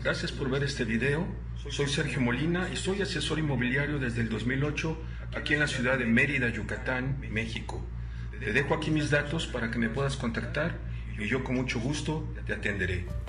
Gracias por ver este video. Soy Sergio Molina y soy asesor inmobiliario desde el 2008 aquí en la ciudad de Mérida, Yucatán, México. Te dejo aquí mis datos para que me puedas contactar y yo con mucho gusto te atenderé.